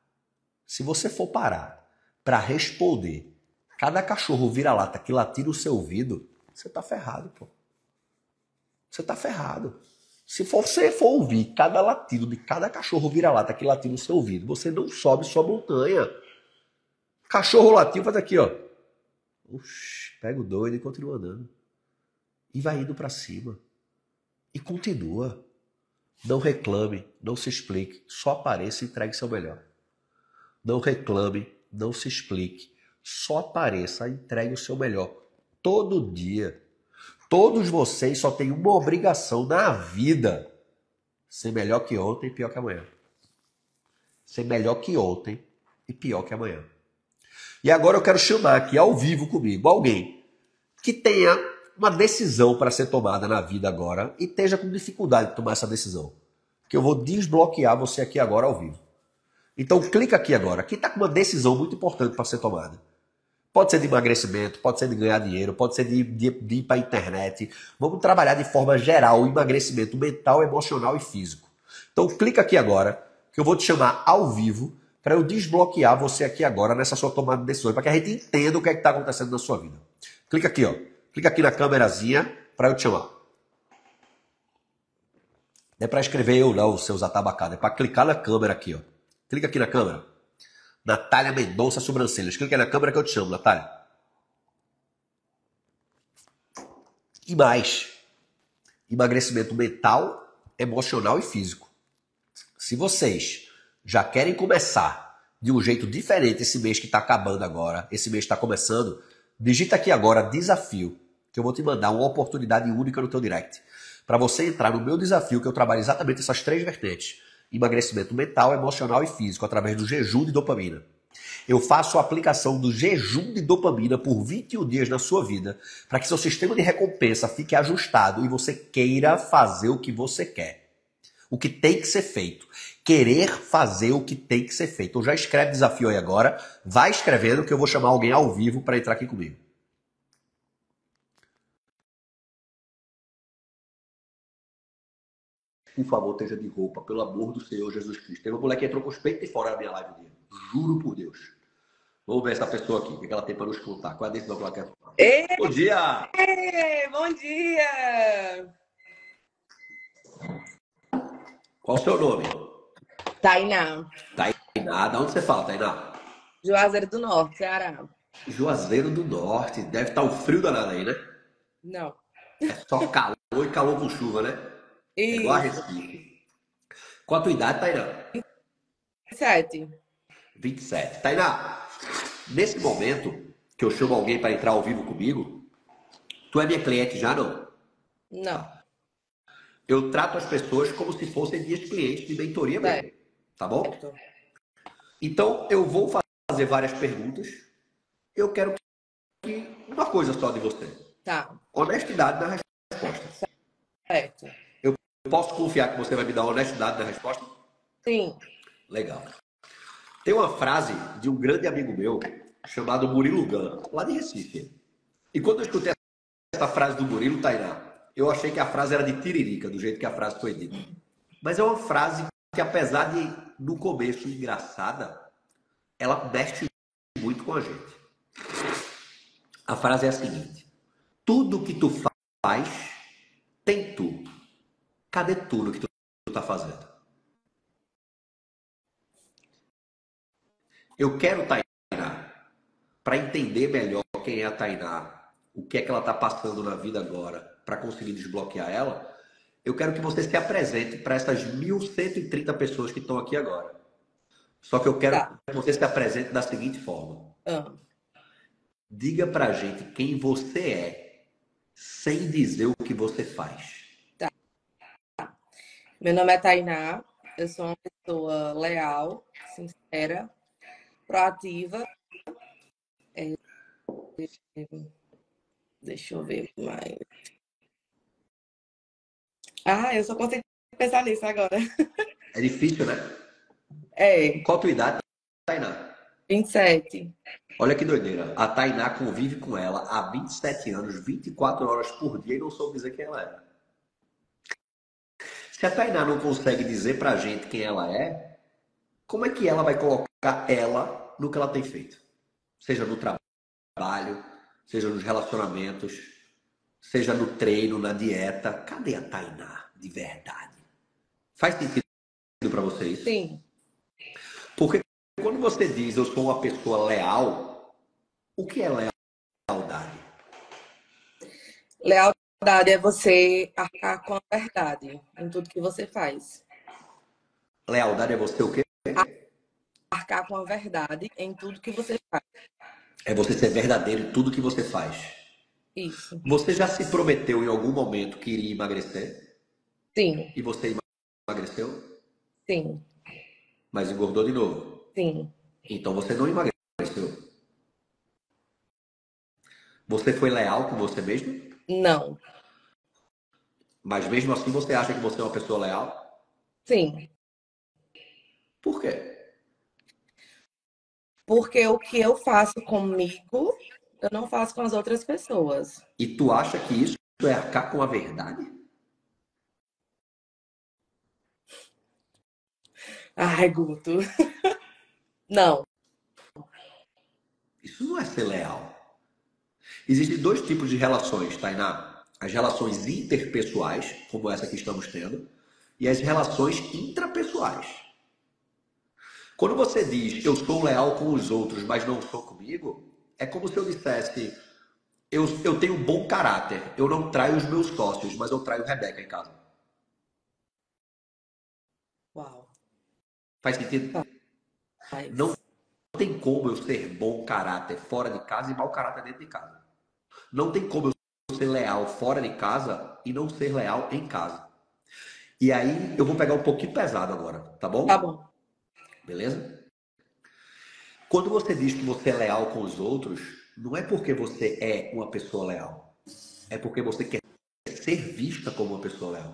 para responder cada cachorro vira-lata que latir no seu ouvido, você tá ferrado, pô. Você tá ferrado. Se você for ouvir cada latido de cada cachorro vira-lata que latir no seu ouvido, você não sobe sua montanha. Cachorro latiu, faz aqui, ó. Oxi, pega o doido e continua andando. E vai indo para cima. E continua. Não reclame, não se explique. Só apareça e entregue seu melhor. Não reclame, não se explique. Só apareça e entregue o seu melhor. Todo dia. Todos vocês só têm uma obrigação na vida. Ser melhor que ontem e pior que amanhã. Ser melhor que ontem e pior que amanhã. E agora eu quero chamar aqui ao vivo comigo alguém que tenha uma decisão para ser tomada na vida agora e esteja com dificuldade de tomar essa decisão. Que eu vou desbloquear você aqui agora ao vivo. Então clica aqui agora. Quem está com uma decisão muito importante para ser tomada. Pode ser de emagrecimento, pode ser de ganhar dinheiro, pode ser de ir para a internet. Vamos trabalhar de forma geral o emagrecimento mental, emocional e físico. Então clica aqui agora que eu vou te chamar ao vivo para eu desbloquear você aqui agora nessa sua tomada de decisões, para que a gente entenda o que é que está acontecendo na sua vida. Clica aqui, ó. Clica aqui na câmerazinha para eu te chamar. Não é para escrever eu não, seus atabacados. É para clicar na câmera aqui, ó. Clica aqui na câmera. Natália Mendonça Sobrancelhas. Clica aí na câmera que eu te chamo, Natália. E mais. Emagrecimento mental, emocional e físico. Se vocês já querem começar de um jeito diferente esse mês que está acabando agora, esse mês está começando, digita aqui agora desafio, que eu vou te mandar uma oportunidade única no teu direct. Para você entrar no meu desafio, que eu trabalho exatamente essas 3 vertentes. Emagrecimento mental, emocional e físico, através do jejum de dopamina. Eu faço a aplicação do jejum de dopamina por 21 dias na sua vida, para que seu sistema de recompensa fique ajustado e você queira fazer o que você quer. O que tem que ser feito. Querer fazer o que tem que ser feito. Então já escreve desafio aí agora. Vai escrevendo que eu vou chamar alguém ao vivo para entrar aqui comigo. Por favor, esteja de roupa, pelo amor do Senhor Jesus Cristo. Tem uma mulher que entrou com os peitos de fora da minha live dele. Juro por Deus. Vamos ver essa pessoa aqui, o que ela tem para nos contar. Qual é a decisão que ela quer tomar? Bom dia! Bom dia! Qual o seu nome? Tainá. Tainá. Da onde você fala, Tainá? Juazeiro do Norte, Ceará. Juazeiro do Norte. Deve estar um frio danado aí, né? Não. É só calor e calor com chuva, né? É igual a Recife. Qual a tua idade, Tainá? 27. 27. Tainá, nesse momento que eu chamo alguém para entrar ao vivo comigo, tu é minha cliente já, não? Não. Eu trato as pessoas como se fossem minhas clientes de mentoria mesmo. Tá bom? Certo. Então, eu vou fazer várias perguntas. Eu quero que uma coisa só de você. Tá. Honestidade na resposta. Certo. Eu posso confiar que você vai me dar honestidade na resposta? Sim. Legal. Tem uma frase de um grande amigo meu chamado Murilo Gun, lá de Recife. E quando eu escutei essa frase do Murilo, Tainá, eu achei que a frase era de tiririca, do jeito que a frase foi dita. Mas é uma frase que, apesar de, no começo, engraçada, ela mexe muito com a gente. A frase é a seguinte: tudo que tu faz tem tu. Cadê tudo que tu tá fazendo? Eu quero, Tainá, para entender melhor quem é a Tainá, o que é que ela tá passando na vida agora, para conseguir desbloquear ela, eu quero que você se apresente para essas 1.130 pessoas que estão aqui agora. Só que eu quero Tá. que você se apresente da seguinte forma. Ah, Diga pra gente quem você é, sem dizer o que você faz. tá. Meu nome é Tainá, eu sou uma pessoa leal, sincera, proativa. Deixa eu ver mais. Ah, eu só consigo pensar nisso agora. É difícil, né? É, Qual a tua idade, Tainá? 27. Olha que doideira. A Tainá convive com ela há 27 anos, 24 horas por dia e não soube dizer quem ela é. Se a Tainá não consegue dizer pra gente quem ela é, como é que ela vai colocar ela no que ela tem feito? Seja no trabalho, seja nos relacionamentos, seja no treino, na dieta. Cadê a Tainá de verdade? Faz sentido pra vocês? Sim. Porque quando você diz eu sou uma pessoa leal, o que é lealdade? Lealdade é você arcar com a verdade em tudo que você faz. Lealdade é você o quê? Arcar com a verdade em tudo que você faz. É você ser verdadeiro em tudo que você faz. Isso. Você já se prometeu em algum momento que iria emagrecer? Sim, E você emagreceu? sim, Mas engordou de novo. sim. Então você não emagreceu. Você foi leal com você mesmo? Não. Mas mesmo assim você acha que você é uma pessoa leal? Sim. Por quê? Porque o que eu faço comigo, eu não faço com as outras pessoas. E tu acha que isso é arcar com a verdade? Ai, Guto. Não. Isso não é ser leal. Existem dois tipos de relações, Tainá. As relações interpessoais, como essa que estamos tendo, e as relações intrapessoais. Quando você diz eu sou leal com os outros, mas não sou comigo, é como se eu dissesse eu tenho um bom caráter, eu não traio os meus sócios, mas eu traio Rebeca em casa. Uau. Faz sentido? Não Faz. tem como eu ser bom caráter fora de casa e mau caráter dentro de casa. Não tem como eu ser leal fora de casa e não ser leal em casa. E aí eu vou pegar um pouquinho pesado agora, tá Tá bom? bom. Beleza? Quando você diz que você é leal com os outros, não é porque você é uma pessoa leal. É porque você quer ser vista como uma pessoa leal.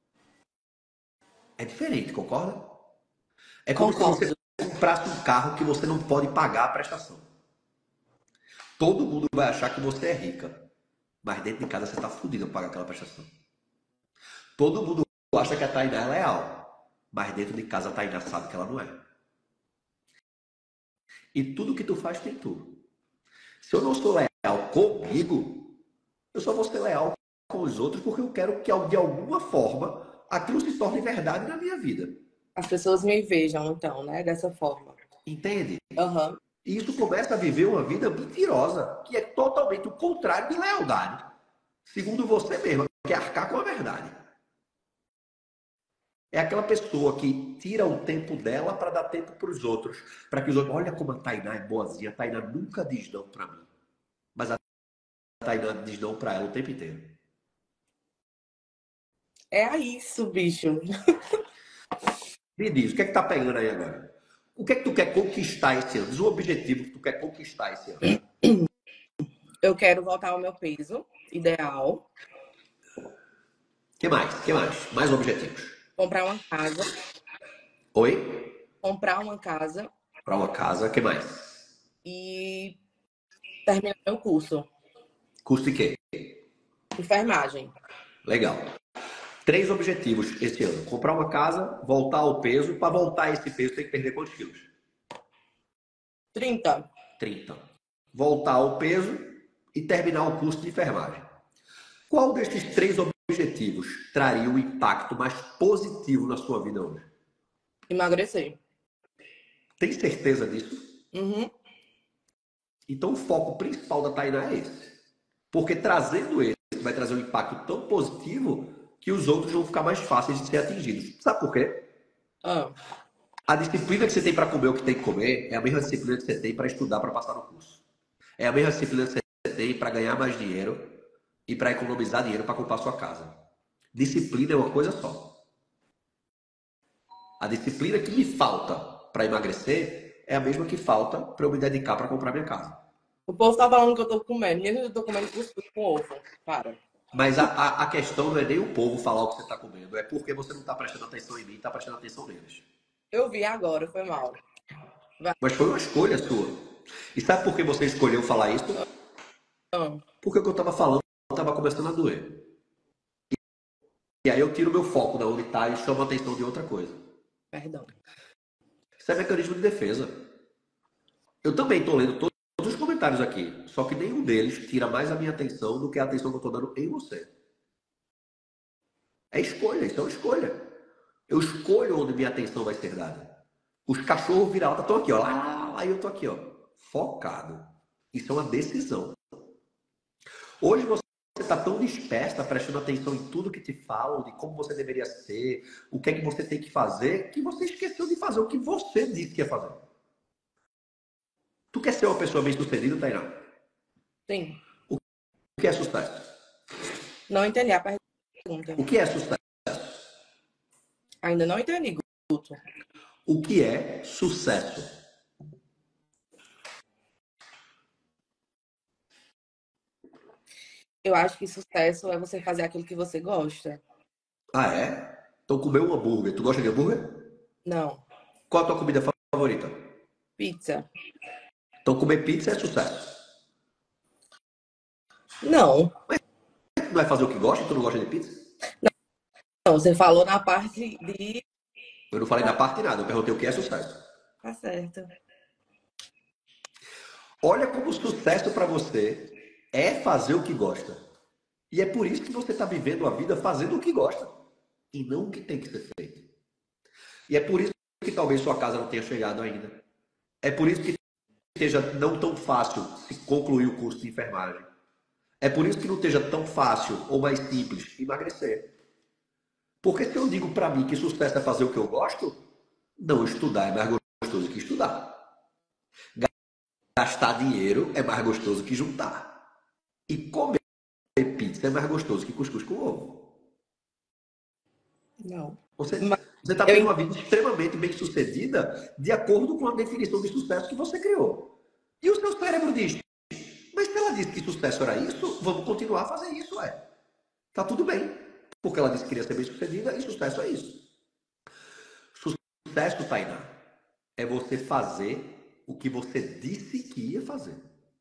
É diferente, concorda? É como se você Concordo. comprasse um carro que você não pode pagar a prestação. Todo mundo vai achar que você é rica, mas dentro de casa você está fudido para pagar aquela prestação. Todo mundo acha que a Tainá é leal, mas dentro de casa a Tainá sabe que ela não é. E tudo que tu faz tem tudo. Se eu não sou leal comigo, eu só vou ser leal com os outros porque eu quero que de alguma forma aquilo se torne verdade na minha vida. As pessoas me vejam, então, né? Dessa forma. Entende? Aham. E isso começa a viver uma vida mentirosa, que é totalmente o contrário de lealdade. Segundo você mesmo, que é arcar com a verdade. É aquela pessoa que tira o tempo dela para dar tempo para os outros. Para que os outros. Olha como a Tainá é boazinha. A Tainá nunca diz não para mim. Mas a Tainá diz não para ela o tempo inteiro. É isso, bicho. Me diz, o que é que tá pegando aí agora? O que é que tu quer conquistar esse ano? Diz o objetivo que tu quer conquistar esse ano. Eu quero voltar ao meu peso ideal, O que mais? O que mais? Mais objetivos. comprar uma casa, Oi? comprar uma casa Para uma casa, o que mais? e terminar meu curso. Custo de quê? Enfermagem. Legal. 3 objetivos esse ano. Comprar uma casa, voltar ao peso. Para voltar a esse peso, tem que perder quantos quilos? 30. 30. Voltar ao peso e terminar o curso de enfermagem. Qual destes 3 objetivos traria um impacto mais positivo na sua vida hoje? Emagrecer. Tem certeza disso? Uhum. Então o foco principal da Tainá é esse. Porque trazendo esse, vai trazer um impacto tão positivo que os outros vão ficar mais fáceis de ser atingidos. Sabe por quê? A disciplina que você tem para comer o que tem que comer é a mesma disciplina que você tem para estudar para passar no curso. É a mesma disciplina que você tem para ganhar mais dinheiro e para economizar dinheiro para comprar sua casa. Disciplina é uma coisa só. A disciplina que me falta para emagrecer é a mesma que falta para eu me dedicar para comprar minha casa. O povo tá falando que eu tô comendo. Menino, eu tô comendo cuscuz com ovo. Para. Mas a questão não é nem o povo falar o que você está comendo, é porque você não está prestando atenção em mim e está prestando atenção neles. Eu vi agora, foi mal. Mas foi uma escolha sua. E sabe por que você escolheu falar isso? Porque o que eu estava falando estava começando a doer. E aí eu tiro meu foco da onde está e chamo a atenção de outra coisa. Perdão. Isso é mecanismo de defesa. Eu também estou lendo todos os comentários aqui, só que nenhum deles tira mais a minha atenção do que a atenção que eu estou dando em você. É escolha, isso é uma escolha. Eu escolho onde minha atenção vai ser dada. Os cachorros vira-lata estão aqui, ó. Lá, e eu estou aqui, ó. Focado. Isso é uma decisão. Hoje você está tão dispersa, prestando atenção em tudo que te falam, de como você deveria ser, o que é que você tem que fazer, que você esqueceu de fazer o que você disse que ia fazer. Tu quer ser uma pessoa bem-sucedida, Tainá? Sim. O que é sucesso? Não entendi a pergunta. O que é sucesso? Ainda não entendi, Guto. O que é sucesso? Eu acho que sucesso é você fazer aquilo que você gosta. Ah, é? Então comer um hambúrguer. Tu gosta de hambúrguer? Não. Qual a tua comida favorita? Pizza. Então comer pizza é sucesso. Não. Mas não vai fazer o que gosta? Tu não gosta de pizza? Não, você falou na parte de... Eu não falei na parte de nada. Eu perguntei o que é sucesso. Tá certo. Olha como o sucesso para você é fazer o que gosta. E é por isso que você está vivendo a vida fazendo o que gosta. E não o que tem que ser feito. E é por isso que talvez sua casa não tenha chegado ainda. É por isso que esteja não tão fácil se concluir o curso de enfermagem. É por isso que não esteja tão fácil ou mais simples emagrecer. Porque se eu digo para mim que sucesso é fazer o que eu gosto, não estudar é mais gostoso que estudar. Gastar dinheiro é mais gostoso que juntar. E comer pizza é mais gostoso que cuscuz com ovo. Não. Você está tendo uma vida extremamente bem sucedida de acordo com a definição de sucesso que você criou. E o seu cérebro diz, mas se ela disse que sucesso era isso, vamos continuar a fazer isso, é. Tá tudo bem. Porque ela disse que queria ser bem sucedida e sucesso é isso. Sucesso, Tainá, é você fazer o que você disse que ia fazer.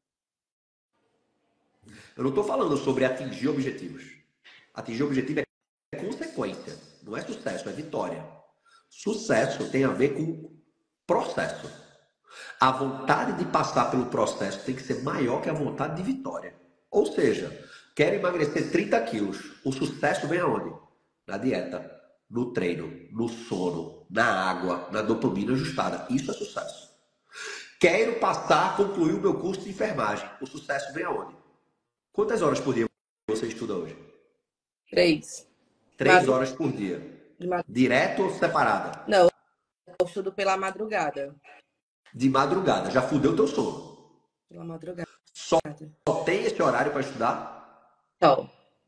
Eu não estou falando sobre atingir objetivos. Atingir objetivo é consequência, não é sucesso, é vitória. Sucesso tem a ver com processo. A vontade de passar pelo processo tem que ser maior que a vontade de vitória. Ou seja, quero emagrecer 30 quilos. O sucesso vem aonde? Na dieta, no treino, no sono, na água, na dopamina ajustada. Isso é sucesso. Quero concluir o meu curso de enfermagem. O sucesso vem aonde? Quantas horas por dia você estuda hoje? 3. 3 horas por dia. Direto ou separada? Não, eu estudo pela madrugada. De madrugada. Já fudeu teu sono. Pela madrugada. Só tem esse horário para estudar? Só.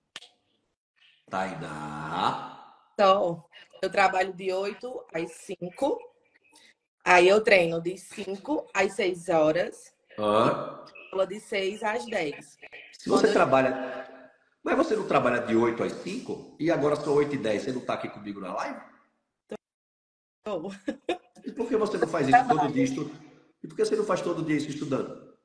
Tainá. Só. Eu trabalho de 8 às 5. Aí eu treino de 5 às 6 horas. Aula de 6 às 10. Se você trabalha... Mas você não trabalha de 8 às 5? E agora são 8 e 10. Você não está aqui comigo na live? Tô. E por que você não faz isso todo dia estudando? E por que você não faz todo dia isso estudando?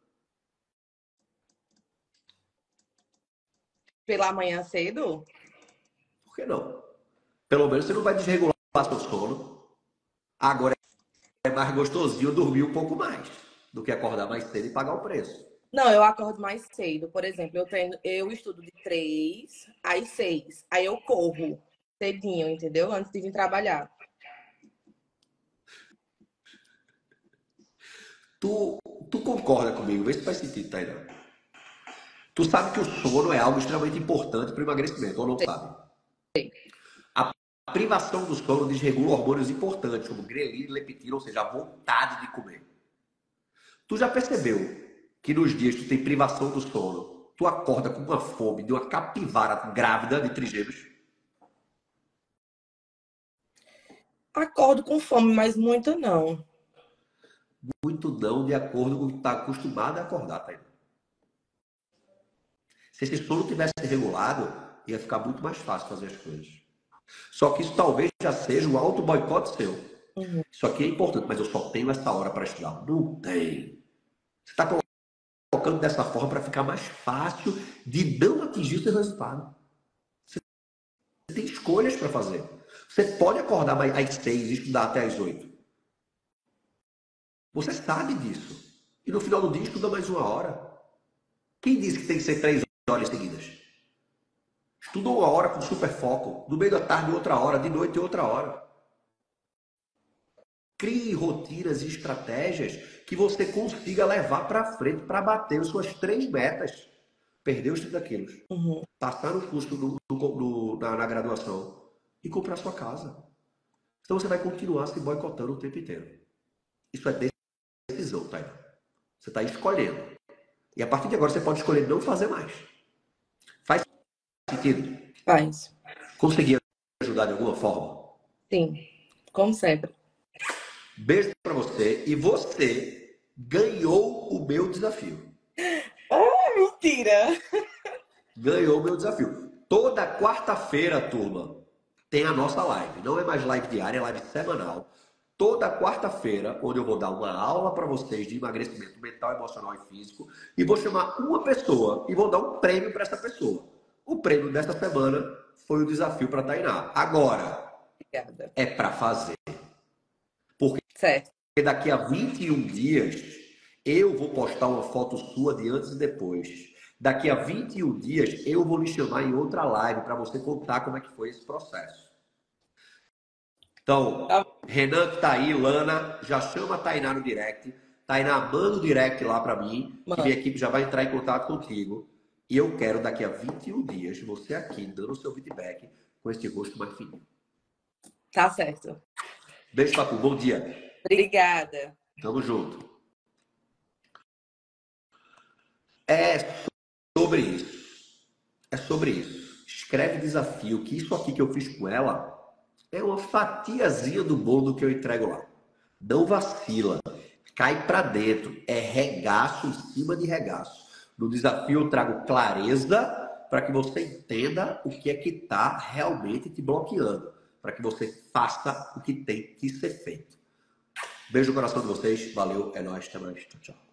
Pela manhã cedo? Por que não? Pelo menos você não vai desregular seu sono. Agora é mais gostosinho dormir um pouco mais. do que acordar mais cedo e pagar o preço. Não, eu acordo mais cedo. Por exemplo, eu estudo de 3 às 6. Aí eu corro cedinho, entendeu? Antes de vir trabalhar. Tu concorda comigo? Vê se faz sentido, Tainá. Tu sabe que o sono é algo extremamente importante para o emagrecimento, ou não sabe? Sim. A privação do sono desregula hormônios importantes, como grelina e leptina, ou seja, a vontade de comer. Tu já percebeu que nos dias que tu tem privação do sono, tu acorda com uma fome de uma capivara grávida de trigêmeos? Acordo com fome, mas muito não. Muito não, de acordo com o que tu está acostumado a acordar, Tainá. Se esse sono tivesse regulado, ia ficar muito mais fácil fazer as coisas. Só que isso talvez já seja um auto-boicote seu. Uhum. Isso aqui é importante, mas eu só tenho essa hora para estudar. Não tem. Você está colocando dessa forma para ficar mais fácil de não atingir o seu resultado. Você tem escolhas para fazer. Você pode acordar às 6 e estudar até às 8. Você sabe disso. E no final do dia estuda mais 1 hora. Quem disse que tem que ser 3 horas seguidas? Estuda 1 hora com super foco. No meio da tarde, outra hora. De noite, outra hora. Crie rotinas e estratégias que você consiga levar para frente para bater as suas 3 metas. Perder os 30 quilos. Uhum. Passar no curso na graduação e comprar sua casa. Então você vai continuar se boicotando o tempo inteiro. Isso é decisão, tá? Você está escolhendo. E a partir de agora você pode escolher não fazer mais. Faz sentido? Faz. Conseguir ajudar de alguma forma? Sim, como sempre. Beijo para você. E você ganhou o meu desafio. Ah, mentira! Ganhou o meu desafio. Toda quarta-feira, turma, tem a nossa live. Não é mais live diária, é live semanal. Toda quarta-feira, onde eu vou dar uma aula para vocês de emagrecimento mental, emocional e físico. E vou chamar uma pessoa e vou dar um prêmio para essa pessoa. O prêmio dessa semana foi o desafio para Tainá. Agora, Obrigada. é para fazer. Porque certo. daqui a 21 dias, eu vou postar uma foto sua de antes e depois. Daqui a 21 dias, eu vou lhe chamar em outra live para você contar como é que foi esse processo. Então, Renan que tá aí, Lana, já chama a Tainá no direct. Tainá, manda o direct lá para mim, que minha equipe já vai entrar em contato contigo. E eu quero, daqui a 21 dias, você aqui, dando o seu feedback com esse rosto mais fininho. Tá certo. Beijo, Papu. Bom dia. Obrigada. Tamo junto. É sobre isso. É sobre isso. Escreve desafio, que isso aqui que eu fiz com ela é uma fatiazinha do bolo que eu entrego lá. Não vacila. Cai pra dentro. É regaço em cima de regaço. No desafio eu trago clareza para que você entenda o que é que está realmente te bloqueando. Para que você faça o que tem que ser feito. Beijo no coração de vocês. Valeu. É nóis. Até mais. Tchau, tchau.